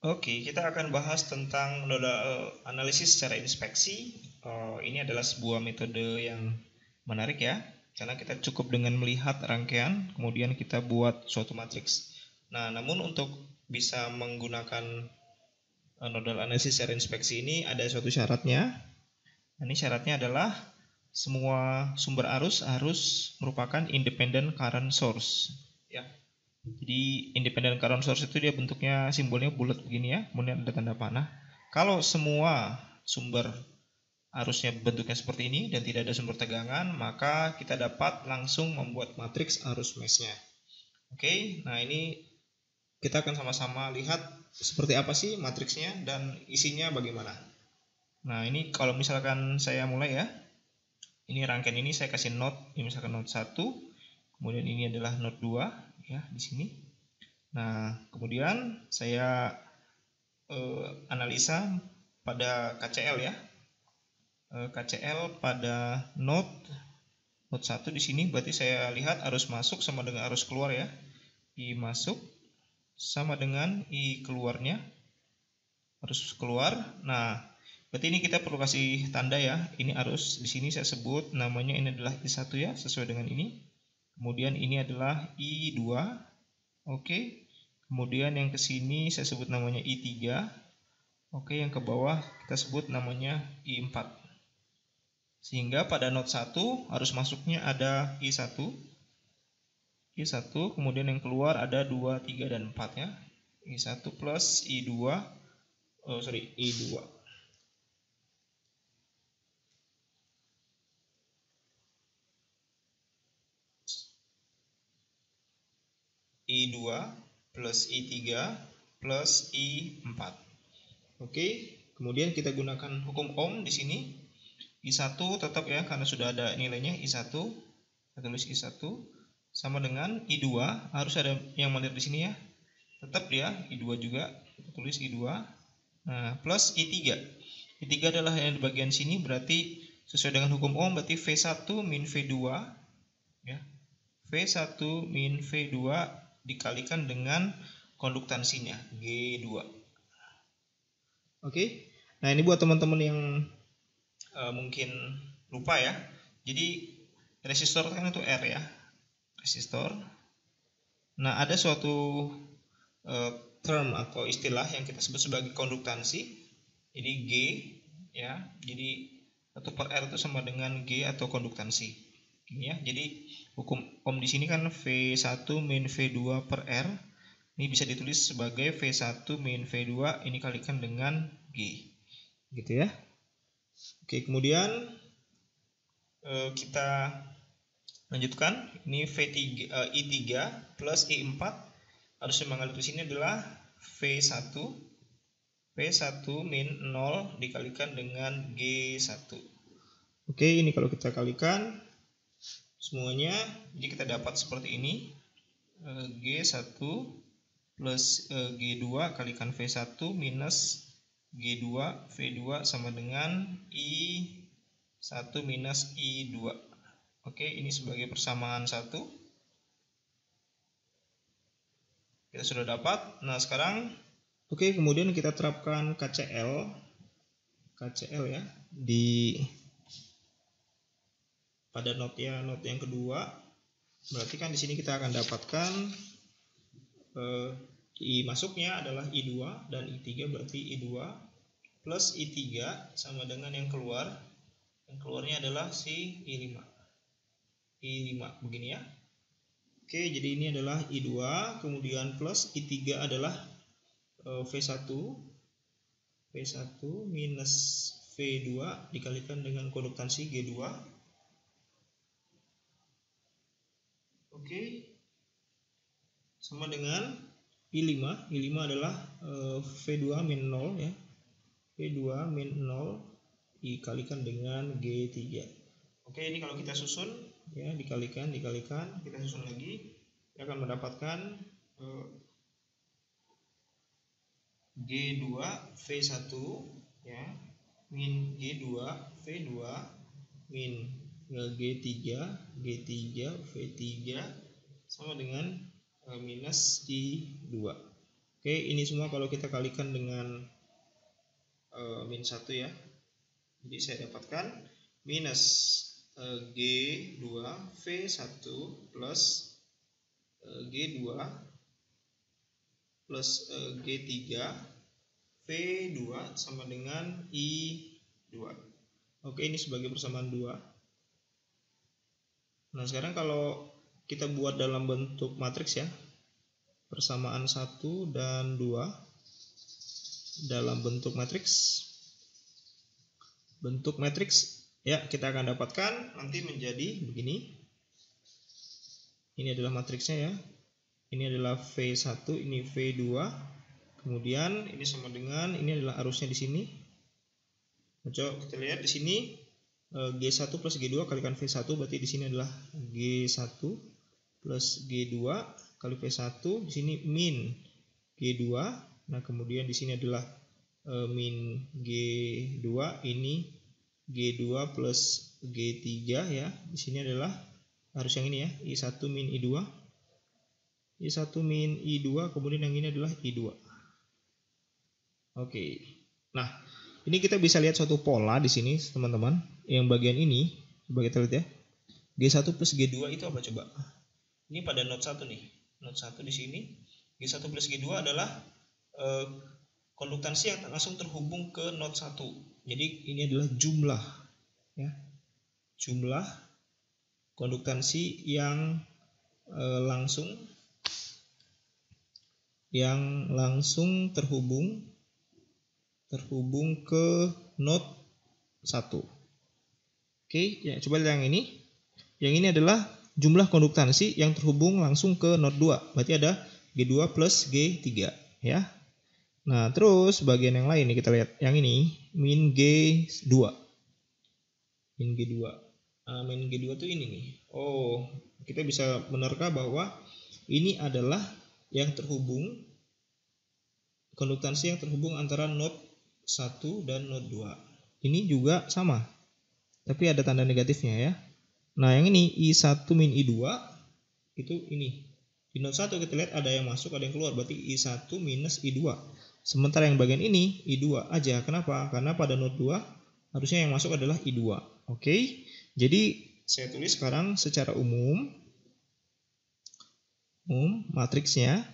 Oke, kita akan bahas tentang nodal analisis secara inspeksi. Ini adalah sebuah metode yang menarik ya, karena kita cukup dengan melihat rangkaian, kemudian kita buat suatu matriks. Nah, namun untuk bisa menggunakan nodal analisis secara inspeksi ini ada suatu syaratnya. Ini syaratnya adalah semua sumber arus harus merupakan independent current source. Ya. Jadi independent current source itu dia bentuknya simbolnya bulat begini ya, kemudian ada tanda panah. Kalau semua sumber arusnya bentuknya seperti ini dan tidak ada sumber tegangan, maka kita dapat langsung membuat matriks arus meshnya. Oke, nah ini kita akan sama-sama lihat seperti apa sih matriksnya dan isinya bagaimana. Nah ini kalau misalkan saya mulai ya, ini rangkaian ini saya kasih node, ini misalkan node 1, kemudian ini adalah node 2 ya di sini. Nah, kemudian saya analisa pada KCL ya. KCL pada node 1 di sini berarti saya lihat arus masuk sama dengan arus keluar ya. I masuk sama dengan I keluarnya. Arus keluar. Nah, berarti ini kita perlu kasih tanda ya. Ini arus di sini saya sebut namanya ini adalah I1 ya, sesuai dengan ini. Kemudian ini adalah I2. Oke. Kemudian yang ke sini saya sebut namanya I3. Oke, yang ke bawah kita sebut namanya I4. Sehingga pada node 1 arus masuknya ada I1. I1, kemudian yang keluar ada 2, 3 dan 4 ya. I1 plus I2. I2. I2 plus I3 plus I4. Oke, kemudian kita gunakan hukum Ohm di sini. I1 tetap ya karena sudah ada nilainya I1. Kita tulis I1 sama dengan I2, harus ada yang mengalir di sini ya. Tetap dia I2 juga. Kita tulis I2. Nah, plus I3. I3 adalah yang di bagian sini, berarti sesuai dengan hukum Ohm berarti V1 min V2 ya. V1 min V2 dikalikan dengan konduktansinya G2. Oke. Nah, ini buat teman-teman yang mungkin lupa ya. Jadi resistor kan itu R ya. Resistor. Nah, ada suatu term atau istilah yang kita sebut sebagai konduktansi. Jadi G ya. Jadi 1 per R itu sama dengan G atau konduktansi. Ini ya. Jadi hukum Ohm di sini kan V1 min V2 per R. Ini bisa ditulis sebagai V1 min V2 ini kalikan dengan G. Gitu ya. Oke, kemudian kita lanjutkan. Ini I3 plus I4 harus yang mengalir di sini adalah V1 min 0 dikalikan dengan G1. Oke, ini kalau kita kalikan semuanya, jadi kita dapat seperti ini. G1 plus G2 kalikan V1 minus G2 V2 sama dengan I1 minus I2. Oke, ini sebagai persamaan 1. Kita sudah dapat. Nah, sekarang kemudian kita terapkan KCL ya di pada node yang kedua. Berarti kan di sini kita akan dapatkan I masuknya adalah I2 dan I3 berarti I2 plus I3 sama dengan yang keluar. Yang keluarnya adalah si I5. I5 begini ya. Oke, jadi ini adalah I2 kemudian plus I3 adalah V1 minus V2 dikalikan dengan konduktansi G2. Oke, sama dengan I5. I5 adalah V2 min 0 ya. V2 min 0 dikalikan dengan G3. Oke, ini kalau kita susun ya, dikalikan, kita susun lagi, kita akan mendapatkan G2 V1 ya min G2 V2 min G3 V3 sama dengan minus I2. Oke, ini semua kalau kita kalikan dengan min 1 ya. Jadi saya dapatkan minus G2 V1 plus G2 plus G3 V2 sama dengan I2. Oke, ini sebagai persamaan 2. Nah, sekarang kalau kita buat dalam bentuk matriks ya, persamaan 1 dan 2 dalam bentuk matriks. Bentuk matriks ya, kita akan dapatkan nanti menjadi begini. Ini adalah matriksnya ya. Ini adalah V1, ini V2. Kemudian ini sama dengan, ini adalah arusnya di sini. Coba kita lihat di sini G1 plus G2 kalikan V1, berarti di sini adalah G1 plus G2 kali V1, di sini min G2. Nah, kemudian di sini adalah min G2, ini G2 plus G3 ya. Di sini adalah harus yang ini ya, I1 min I2. I1 min I2, kemudian yang ini adalah I2. Oke. Nah, ini kita bisa lihat suatu pola di sini, teman-teman. Yang bagian ini, coba kita lihat ya. G1 plus G2 itu apa coba? Ini pada node 1 nih. Node 1 di sini. G1 plus G2 adalah konduktansi yang langsung terhubung ke node 1. Jadi ini adalah jumlah ya. Jumlah konduktansi yang langsung terhubung ke node 1. Oke, ya coba lihat yang ini. Yang ini adalah jumlah konduktansi yang terhubung langsung ke node 2. Berarti ada G2 plus G3 ya. Nah, terus bagian yang lain nih kita lihat. Yang ini min G2. Min G2. Nah, min G2 itu ini nih. Oh, kita bisa menerka bahwa ini adalah yang terhubung, konduktansi yang terhubung antara node 1 dan node 2. Ini juga sama. Tapi ada tanda negatifnya ya. Nah, yang ini I1 min I2 itu ini. Di node 1 kita lihat ada yang masuk, ada yang keluar. Berarti I1 minus I2. Sementara yang bagian ini I2 aja. Kenapa? Karena pada node 2 harusnya yang masuk adalah I2. Oke. Jadi saya tulis sekarang secara umum matriksnya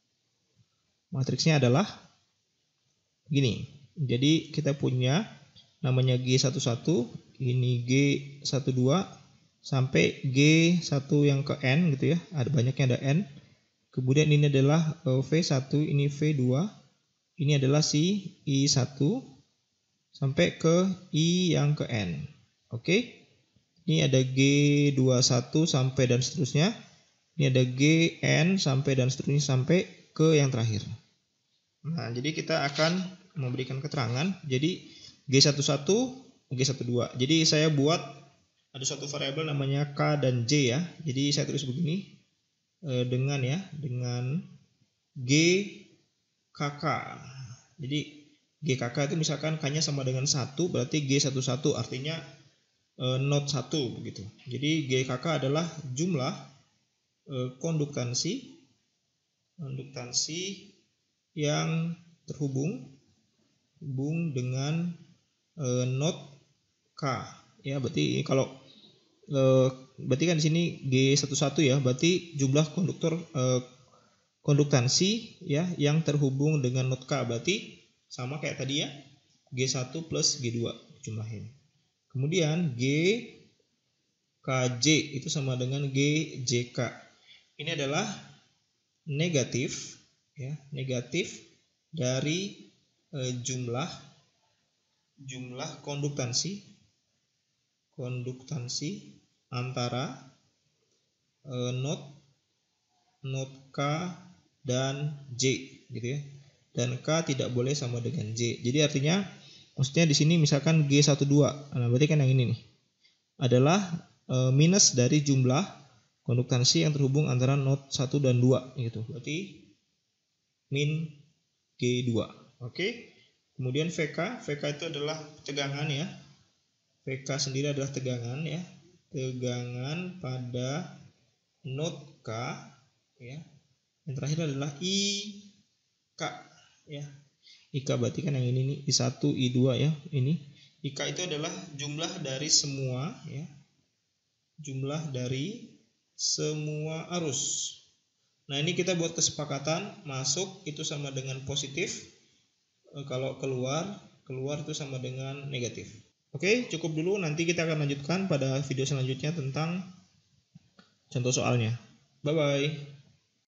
adalah gini. Jadi kita punya namanya G11, ini G12 sampai G1 yang ke N gitu ya. Ada banyaknya, ada N. Kemudian ini adalah V1, ini V2. Ini adalah si I1 sampai ke I yang ke N. Oke. Ini ada G21 sampai dan seterusnya. Ini ada GN sampai dan seterusnya sampai ke yang terakhir. Nah, jadi kita akan memberikan keterangan. Jadi G11, G12. Jadi saya buat ada suatu variabel namanya K dan J ya. Jadi saya tulis begini dengan GKK. Jadi GKK itu misalkan K-nya sama dengan 1, berarti G11 artinya node 1 begitu. Jadi GKK adalah jumlah konduktansi yang terhubung dengan node K ya. Berarti kalau berarti kan di sini G11 ya, berarti jumlah konduktansi ya yang terhubung dengan node K, berarti sama kayak tadi ya, G1 plus G2 jumlahin. Kemudian GKJ itu sama dengan GJK. Ini adalah negatif ya, negatif dari jumlah konduktansi antara node K dan J gitu ya. Dan K tidak boleh sama dengan J. Jadi artinya maksudnya di sini misalkan G12. Nah, berarti kan yang ini nih adalah minus dari jumlah konduktansi yang terhubung antara node 1 dan 2 gitu. Berarti min G2. Oke. Kemudian VK itu adalah tegangan ya. VK sendiri adalah tegangan ya. Tegangan pada node K ya. Yang terakhir adalah IK K ya. IK berarti kan yang ini nih I1, I2 ya. Ini IK itu adalah jumlah dari semua ya. Jumlah dari semua arus. Nah, ini kita buat kesepakatan, masuk itu sama dengan positif. Kalau keluar itu sama dengan negatif. Oke, cukup dulu. Nanti kita akan lanjutkan pada video selanjutnya tentang contoh soalnya. Bye bye.